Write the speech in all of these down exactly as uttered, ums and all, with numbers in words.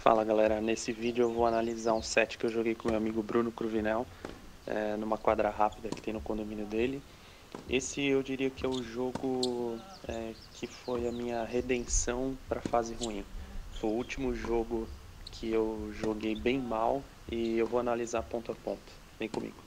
Fala galera, nesse vídeo eu vou analisar um set que eu joguei com meu amigo Bruno Cruvinel, é, numa quadra rápida que tem no condomínio dele. Esse eu diria que é o jogo é, que foi a minha redenção para a fase ruim. Foi o último jogo que eu joguei bem mal e eu vou analisar ponto a ponto. Vem comigo.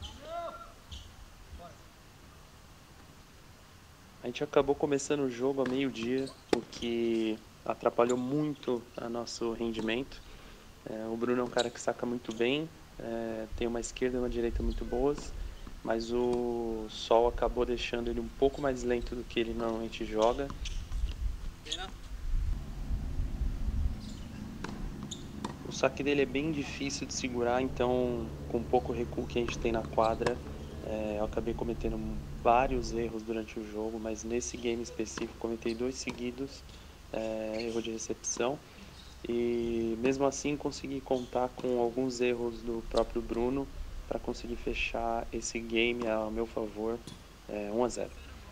A gente acabou começando o jogo a meio-dia, o que atrapalhou muito o nosso rendimento. É, o Bruno é um cara que saca muito bem, é, tem uma esquerda e uma direita muito boas, mas o sol acabou deixando ele um pouco mais lento do que ele normalmente joga. O saque dele é bem difícil de segurar, então com pouco recuo que a gente tem na quadra, é, eu acabei cometendo vários erros durante o jogo, mas nesse game específico cometei dois seguidos, é, erro de recepção. E mesmo assim consegui contar com alguns erros do próprio Bruno para conseguir fechar esse game a meu favor, é, um a zero.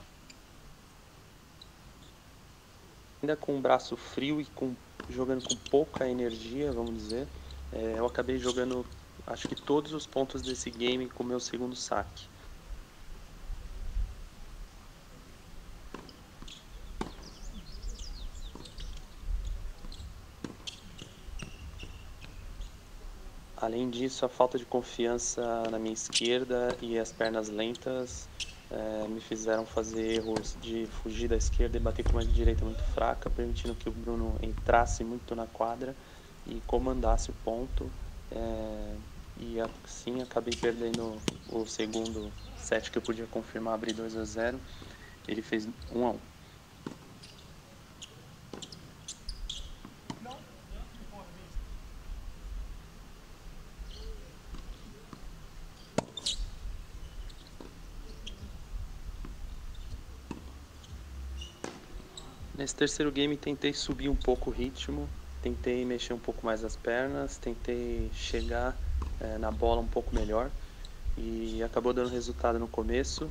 Ainda com o braço frio e com, jogando com pouca energia, vamos dizer, é, eu acabei jogando acho que todos os pontos desse game com o meu segundo saque. Além disso, a falta de confiança na minha esquerda e as pernas lentas é, me fizeram fazer erros de fugir da esquerda e bater com uma direita muito fraca, permitindo que o Bruno entrasse muito na quadra e comandasse o ponto. É, e assim acabei perdendo o segundo set que eu podia confirmar, abrir dois a zero. Ele fez um a um. Nesse terceiro game tentei subir um pouco o ritmo, tentei mexer um pouco mais as pernas, tentei chegar é, na bola um pouco melhor e acabou dando resultado no começo.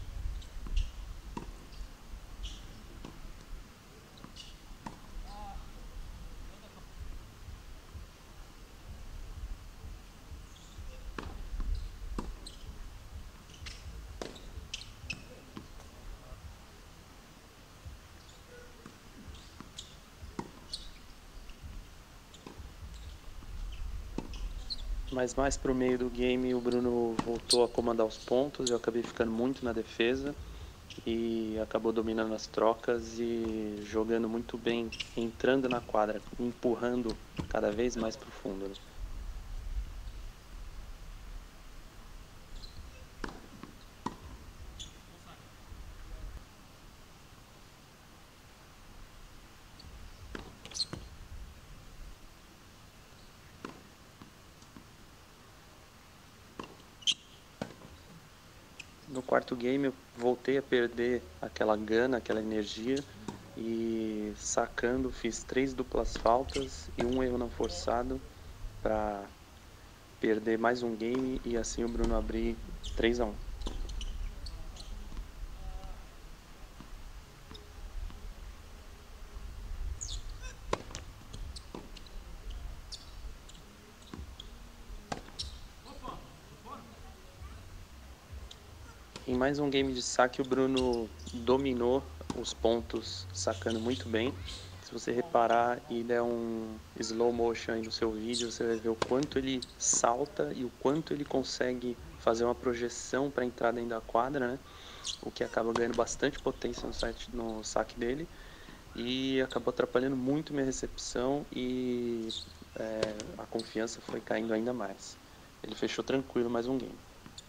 Mas mais pro meio do game o Bruno voltou a comandar os pontos, eu acabei ficando muito na defesa e acabou dominando as trocas e jogando muito bem, entrando na quadra, empurrando cada vez mais pro fundo, né? No quarto game eu voltei a perder aquela gana, aquela energia e sacando fiz três duplas faltas e um erro não forçado para perder mais um game e assim o Bruno abrir três a um. Em mais um game de saque o Bruno dominou os pontos sacando muito bem. Se você reparar e der um slow motion aí no seu vídeo, você vai ver o quanto ele salta e o quanto ele consegue fazer uma projeção para entrar dentro da quadra, né? O que acaba ganhando bastante potência no, site, no saque dele e acabou atrapalhando muito minha recepção e é, a confiança foi caindo ainda mais. Ele fechou tranquilo mais um game.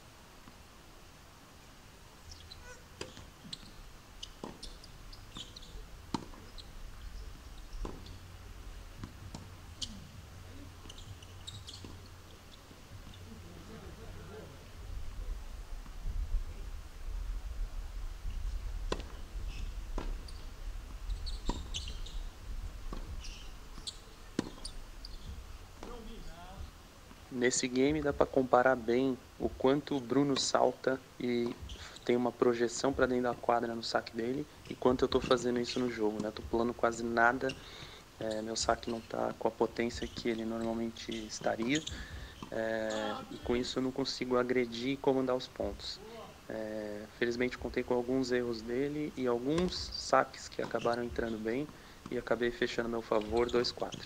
Nesse game dá para comparar bem o quanto o Bruno salta e tem uma projeção para dentro da quadra no saque dele e quanto eu estou fazendo isso no jogo, né? Tô pulando quase nada é, meu saque não está com a potência que ele normalmente estaria, é, e com isso eu não consigo agredir e comandar os pontos. É, felizmente contei com alguns erros dele e alguns saques que acabaram entrando bem e acabei fechando a meu favor dois quatro.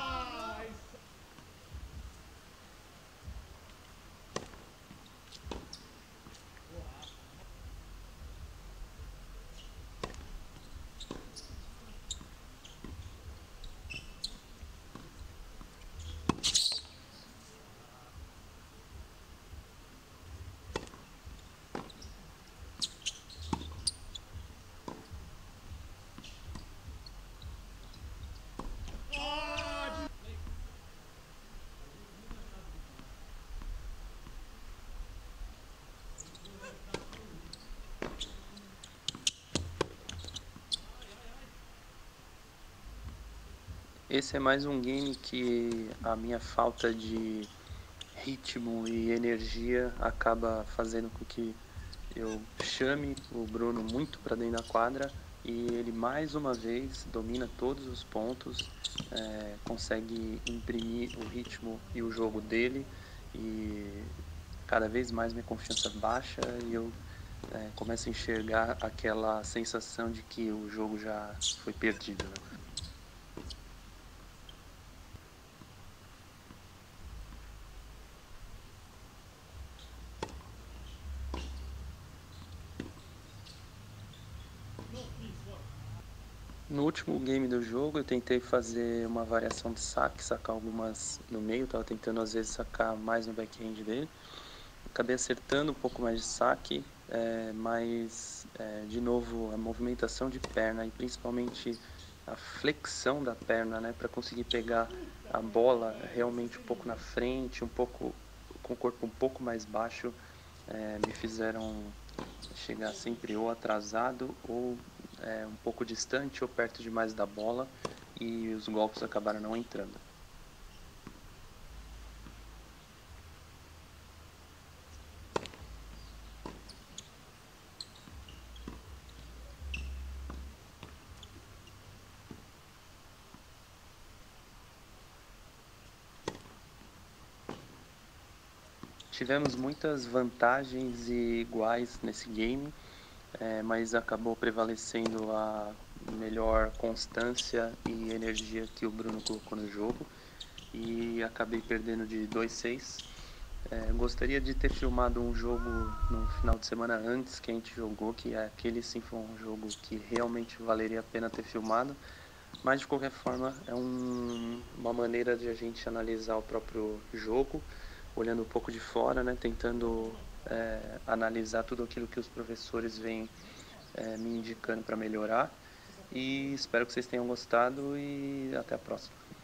Esse é mais um game que a minha falta de ritmo e energia acaba fazendo com que eu chame o Bruno muito para dentro da quadra e ele mais uma vez domina todos os pontos, é, consegue imprimir o ritmo e o jogo dele e cada vez mais minha confiança baixa e eu é, começo a enxergar aquela sensação de que o jogo já foi perdido, né? No último game do jogo eu tentei fazer uma variação de saque, sacar algumas no meio, tava tentando às vezes sacar mais no backhand dele. Acabei acertando um pouco mais de saque, é, mas é, de novo a movimentação de perna e principalmente a flexão da perna, né, para conseguir pegar a bola realmente um pouco na frente, um pouco com o corpo um pouco mais baixo, é, me fizeram chegar sempre ou atrasado ou é, um pouco distante ou perto demais da bola e os golpes acabaram não entrando. Tivemos muitas vantagens e iguais nesse game, é, mas acabou prevalecendo a melhor constância e energia que o Bruno colocou no jogo e acabei perdendo de dois a seis. É, gostaria de ter filmado um jogo no final de semana antes que a gente jogou, que aquele sim foi um jogo que realmente valeria a pena ter filmado, mas de qualquer forma é um, uma maneira de a gente analisar o próprio jogo, olhando um pouco de fora, né, tentando é, analisar tudo aquilo que os professores vêm é, me indicando para melhorar. E espero que vocês tenham gostado e até a próxima.